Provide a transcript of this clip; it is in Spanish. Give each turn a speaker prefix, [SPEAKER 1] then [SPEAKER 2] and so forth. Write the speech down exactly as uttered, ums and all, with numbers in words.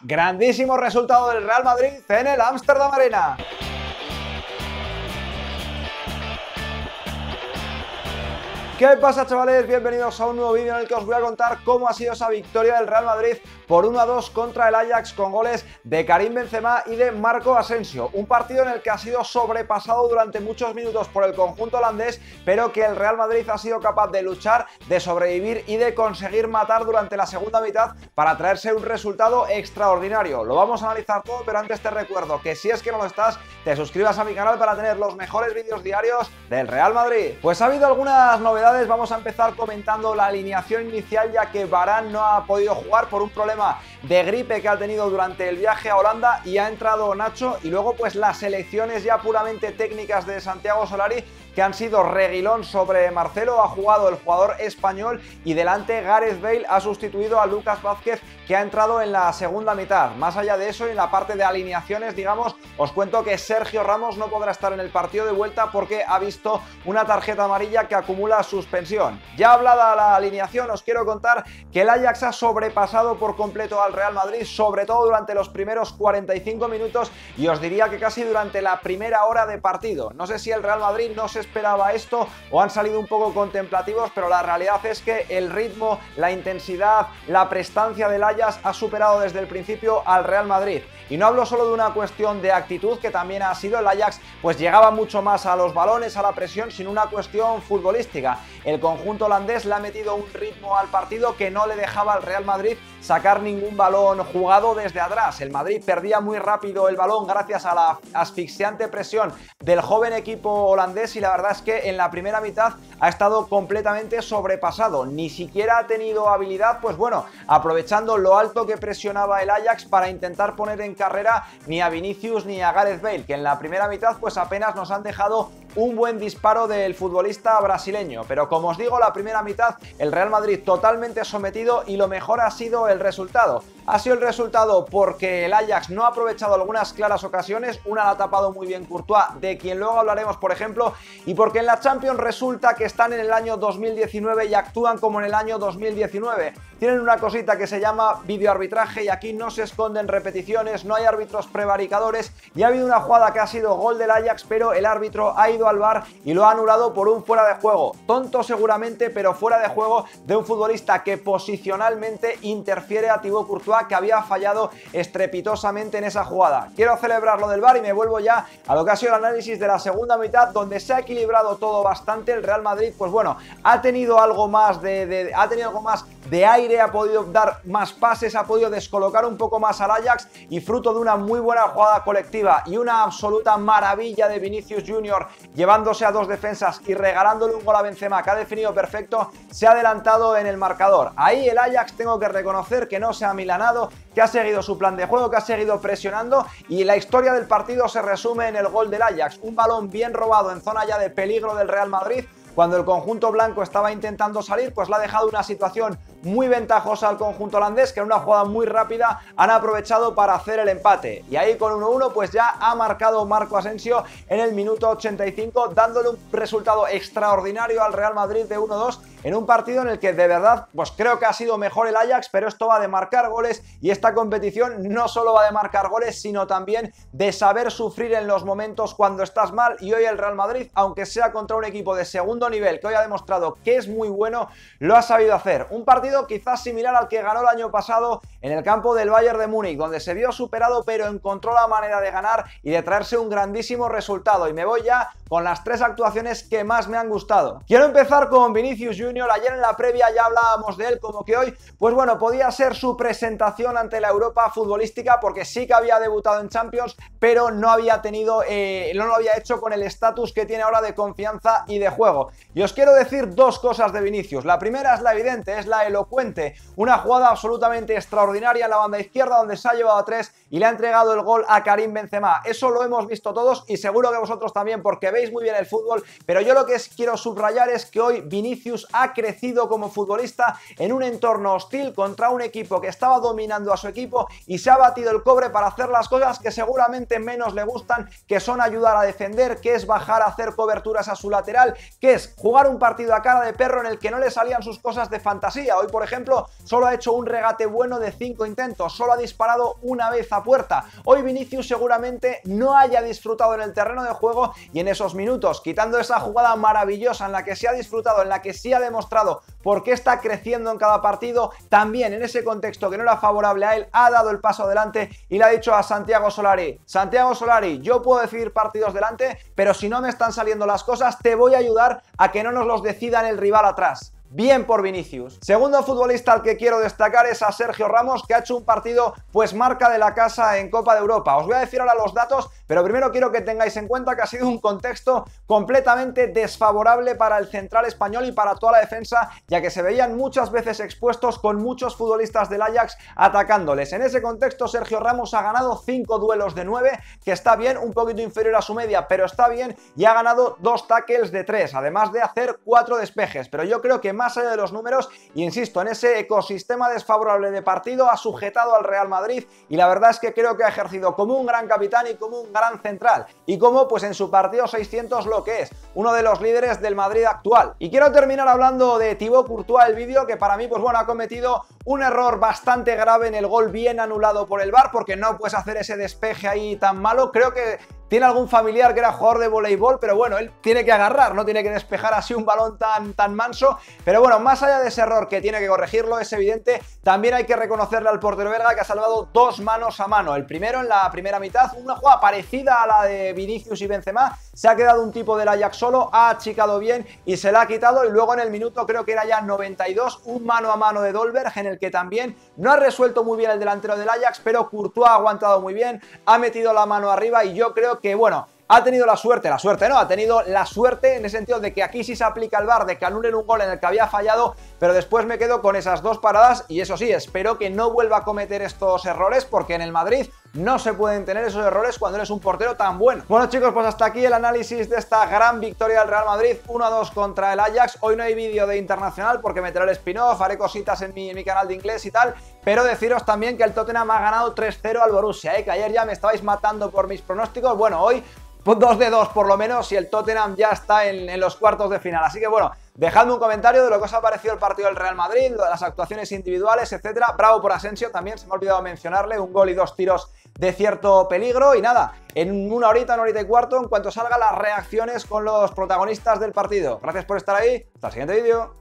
[SPEAKER 1] Grandísimo resultado del Real Madrid en el Amsterdam Arena. ¿Qué pasa, chavales? Bienvenidos a un nuevo vídeo en el que os voy a contar cómo ha sido esa victoria del Real Madrid por uno a dos contra el Ajax con goles de Karim Benzema y de Marco Asensio. Un partido en el que ha sido sobrepasado durante muchos minutos por el conjunto holandés, pero que el Real Madrid ha sido capaz de luchar, de sobrevivir y de conseguir matar durante la segunda mitad para traerse un resultado extraordinario. Lo vamos a analizar todo, pero antes te recuerdo que si es que no lo estás, te suscribas a mi canal para tener los mejores vídeos diarios del Real Madrid. Pues ha habido algunas novedades. Vamos a empezar comentando la alineación inicial, ya que Varane no ha podido jugar por un problema de gripe que ha tenido durante el viaje a Holanda y ha entrado Nacho. Y luego pues las selecciones ya puramente técnicas de Santiago Solari, que han sido Reguilón sobre Marcelo, ha jugado el jugador español y delante Gareth Bale ha sustituido a Lucas Vázquez, que ha entrado en la segunda mitad. Más allá de eso, en la parte de alineaciones, digamos, os cuento que Sergio Ramos no podrá estar en el partido de vuelta porque ha visto una tarjeta amarilla que acumula suspensión. Ya hablada la alineación, os quiero contar que el Ajax ha sobrepasado por completo al Real Madrid, sobre todo durante los primeros cuarenta y cinco minutos, y os diría que casi durante la primera hora de partido. No sé si el Real Madrid no se esperaba esto o han salido un poco contemplativos, pero la realidad es que el ritmo, la intensidad, la prestancia del Ajax ha superado desde el principio al Real Madrid. Y no hablo solo de una cuestión de actitud, que también ha sido el Ajax, pues llegaba mucho más a los balones, a la presión, sino una cuestión futbolística. El conjunto holandés le ha metido un ritmo al partido que no le dejaba al Real Madrid sacar ningún balón jugado desde atrás. El Madrid perdía muy rápido el balón gracias a la asfixiante presión del joven equipo holandés, y la verdad es que en la primera mitad ha estado completamente sobrepasado. Ni siquiera ha tenido habilidad, pues bueno, aprovechando lo alto que presionaba el Ajax para intentar poner en carrera ni a Vinicius ni a Gareth Bale, que en la primera mitad pues apenas nos han dejado un buen disparo del futbolista brasileño. Pero como os digo, la primera mitad el Real Madrid totalmente sometido, y lo mejor ha sido el resultado. Ha sido el resultado porque el Ajax no ha aprovechado algunas claras ocasiones, una la ha tapado muy bien Courtois, de quien luego hablaremos por ejemplo, y porque en la Champions resulta que están en el año dos mil diecinueve y actúan como en el año dos mil diecinueve. Tienen una cosita que se llama videoarbitraje y aquí no se esconden repeticiones, no hay árbitros prevaricadores, y ha habido una jugada que ha sido gol del Ajax, pero el árbitro ha ido al V A R y lo ha anulado por un fuera de juego. Tonto seguramente, pero fuera de juego de un futbolista que posicionalmente interfiere a Thibaut Courtois, que había fallado estrepitosamente en esa jugada. Quiero celebrar lo del V A R y me vuelvo ya a lo que ha sido el análisis de la segunda mitad, donde se ha equilibrado todo bastante. El Real Madrid, pues bueno, ha tenido algo más de, de ha tenido algo más de aire, ha podido dar más pases, ha podido descolocar un poco más al Ajax, y fruto de una muy buena jugada colectiva y una absoluta maravilla de Vinicius Junior llevándose a dos defensas y regalándole un gol a Benzema que ha definido perfecto, se ha adelantado en el marcador. Ahí el Ajax, tengo que reconocer que no se ha amilanado, que ha seguido su plan de juego, que ha seguido presionando, y la historia del partido se resume en el gol del Ajax. Un balón bien robado en zona ya de peligro del Real Madrid. Cuando el conjunto blanco estaba intentando salir, pues le ha dejado una situación muy ventajosa al conjunto holandés, que en una jugada muy rápida han aprovechado para hacer el empate. Y ahí con uno uno pues ya ha marcado Marco Asensio en el minuto ochenta y cinco, dándole un resultado extraordinario al Real Madrid de uno dos, en un partido en el que de verdad pues creo que ha sido mejor el Ajax, pero esto va de marcar goles, y esta competición no solo va de marcar goles, sino también de saber sufrir en los momentos cuando estás mal, y hoy el Real Madrid, aunque sea contra un equipo de segundo nivel que hoy ha demostrado que es muy bueno, lo ha sabido hacer. Un partido quizás similar al que ganó el año pasado en el campo del Bayern de Múnich, donde se vio superado pero encontró la manera de ganar y de traerse un grandísimo resultado. Y me voy ya con las tres actuaciones que más me han gustado. Quiero empezar con Vinicius Junior. Ayer en la previa ya hablábamos de él, como que hoy, pues bueno, podía ser su presentación ante la Europa futbolística, porque sí que había debutado en Champions, pero no había tenido, eh, no lo había hecho con el estatus que tiene ahora de confianza y de juego. Y os quiero decir dos cosas de Vinicius. La primera es la evidente, es la elocuente. Una jugada absolutamente extraordinaria en la banda izquierda, donde se ha llevado a tres y le ha entregado el gol a Karim Benzema. Eso lo hemos visto todos y seguro que vosotros también, porque veis muy bien el fútbol, pero yo lo que quiero subrayar es que hoy Vinicius ha ha crecido como futbolista en un entorno hostil contra un equipo que estaba dominando a su equipo y se ha batido el cobre para hacer las cosas que seguramente menos le gustan, que son ayudar a defender, que es bajar a hacer coberturas a su lateral, que es jugar un partido a cara de perro en el que no le salían sus cosas de fantasía. Hoy, por ejemplo, solo ha hecho un regate bueno de cinco intentos, solo ha disparado una vez a puerta. Hoy Vinicius seguramente no haya disfrutado en el terreno de juego y en esos minutos, quitando esa jugada maravillosa en la que se ha disfrutado, en la que sí ha demostrado por qué está creciendo en cada partido, también en ese contexto que no era favorable a él, ha dado el paso adelante y le ha dicho a Santiago Solari: Santiago Solari, yo puedo decidir partidos delante, pero si no me están saliendo las cosas, te voy a ayudar a que no nos los decidan el rival atrás. Bien por Vinicius. Segundo futbolista al que quiero destacar es a Sergio Ramos, que ha hecho un partido pues marca de la casa en Copa de Europa. Os voy a decir ahora los datos, pero primero quiero que tengáis en cuenta que ha sido un contexto completamente desfavorable para el central español y para toda la defensa, ya que se veían muchas veces expuestos con muchos futbolistas del Ajax atacándoles. En ese contexto, Sergio Ramos ha ganado cinco duelos de nueve, que está bien, un poquito inferior a su media, pero está bien, y ha ganado dos tackles de tres, además de hacer cuatro despejes. Pero yo creo que más Más allá de los números, y insisto, en ese ecosistema desfavorable de partido ha sujetado al Real Madrid y la verdad es que creo que ha ejercido como un gran capitán y como un gran central y como pues en su partido seiscientos lo que es, uno de los líderes del Madrid actual. Y quiero terminar hablando de Thibaut Courtois, el vídeo que para mí pues bueno ha cometido un error bastante grave en el gol bien anulado por el V A R, porque no puedes hacer ese despeje ahí tan malo. Creo que tiene algún familiar que era jugador de voleibol, pero bueno, él tiene que agarrar, no tiene que despejar así un balón tan, tan manso. Pero bueno, más allá de ese error que tiene que corregirlo, es evidente, también hay que reconocerle al portero belga que ha salvado dos manos a mano. El primero en la primera mitad, una jugada parecida a la de Vinicius y Benzema, se ha quedado un tipo del Ajax solo, ha achicado bien y se la ha quitado, y luego en el minuto, creo que era ya noventa y dos, un mano a mano de Dolberg en el que también no ha resuelto muy bien el delantero del Ajax, pero Courtois ha aguantado muy bien, ha metido la mano arriba y yo creo que, bueno, ha tenido la suerte, la suerte no, ha tenido la suerte en el sentido de que aquí sí se aplica el V A R, de que anulen un gol en el que había fallado, pero después me quedo con esas dos paradas y eso sí, espero que no vuelva a cometer estos errores, porque en el Madrid no se pueden tener esos errores cuando eres un portero tan bueno. Bueno chicos, pues hasta aquí el análisis de esta gran victoria del Real Madrid, uno a dos contra el Ajax. Hoy no hay vídeo de internacional porque meteré el spin-off, haré cositas en mi, en mi canal de inglés y tal, pero deciros también que el Tottenham ha ganado tres cero al Borussia, ¿eh? Que ayer ya me estabais matando por mis pronósticos. Bueno, hoy dos de dos por lo menos y el Tottenham ya está en, en los cuartos de final. Así que bueno, dejadme un comentario de lo que os ha parecido el partido del Real Madrid, las actuaciones individuales, etcétera. Bravo por Asensio, también se me ha olvidado mencionarle, un gol y dos tiros de cierto peligro. Y nada, en una horita, una horita y cuarto, en cuanto salgan las reacciones con los protagonistas del partido. Gracias por estar ahí, hasta el siguiente vídeo.